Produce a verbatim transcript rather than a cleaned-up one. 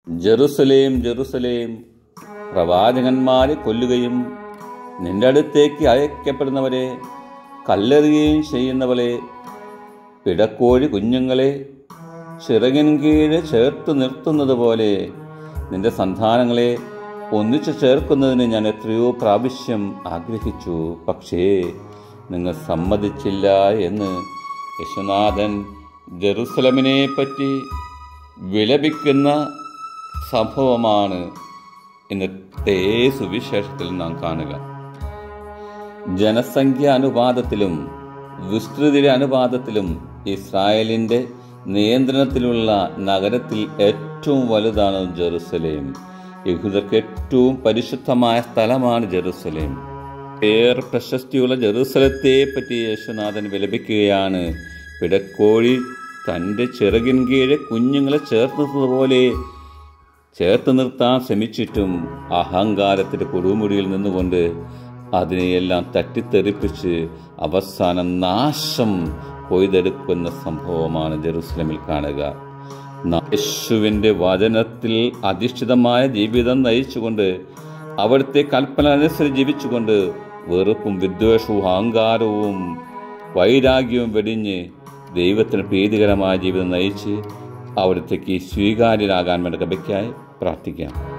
Jerusalem Jerusalem, പ്രവാചകന്മാരെ കൊല്ലുകയും നിന്റെ അടുത്തേക്ക് അയക്കപ്പെടുന്നവരെ കല്ലെറിയുകയും ചെയ്യുന്നവളെ, പിടക്കോഴി കുഞ്ഞുങ്ങളെ ചിറകിൻ കീഴ് ചേർത്ത് നിർത്തുന്നത് പോലെ നിന്റെ സന്താനങ്ങളെ ഒന്നിച്ചു ചേർക്കുന്നതിന് ഞാൻ എത്രയോ പ്രാവശ്യം ആഗ്രഹിച്ചു, പക്ഷേ നിങ്ങൾ സമ്മതിച്ചില്ല എന്ന് യേശുനാഥൻ ജെറുസലമിനെ പറ്റി വിലപിക്കുന്ന സംഭവമാണ് ഇന്നത്തെ സുവിശേഷത്തിൽ നാം കാണുക. ജനസംഖ്യ അനുപാതത്തിലും വിസ്തൃതിയുടെ അനുപാതത്തിലും ഇസ്രായേലിൻ്റെ നിയന്ത്രണത്തിലുള്ള നഗരത്തിൽ ഏറ്റവും വലുതാണ് ജെറുസലേം. യഹൂദർക്ക് ഏറ്റവും പരിശുദ്ധമായ സ്ഥലമാണ് ജെറുസലേം. ഏറെ പ്രശസ്തിയുള്ള ജെറുസലത്തെ പറ്റി യേശുനാഥൻ വിലപിക്കുകയാണ്. പിടക്കോഴി തൻ്റെ ചിറകിൻ കീഴെ കുഞ്ഞുങ്ങളെ ചേർത്തതുപോലെ ചേർത്ത് നിർത്താൻ ശ്രമിച്ചിട്ടും അഹങ്കാരത്തിൻ്റെ കൊടുമുടിയിൽ നിന്നുകൊണ്ട് അതിനെയെല്ലാം തട്ടിത്തെറിപ്പിച്ച് അവസാനം നാശം കൊയ്തെടുക്കുന്ന സംഭവമാണ് ജെറുസലേമിൽ കാണുക. യേശുവിൻ്റെ വചനത്തിൽ അധിഷ്ഠിതമായ ജീവിതം നയിച്ചുകൊണ്ട് അവിടുത്തെ കൽപ്പന അനുസരിച്ച് ജീവിച്ചുകൊണ്ട് വെറുപ്പും വിദ്വേഷവും അഹങ്കാരവും വൈരാഗ്യവും വെടിഞ്ഞ് ദൈവത്തിന് പ്രീതികരമായ ജീവിതം നയിച്ച് അവിടത്തേക്ക് സ്വീകാര്യരാകാൻ വേണ്ട കൃപയ്ക്കായി പ്രാർത്ഥിക്കാം.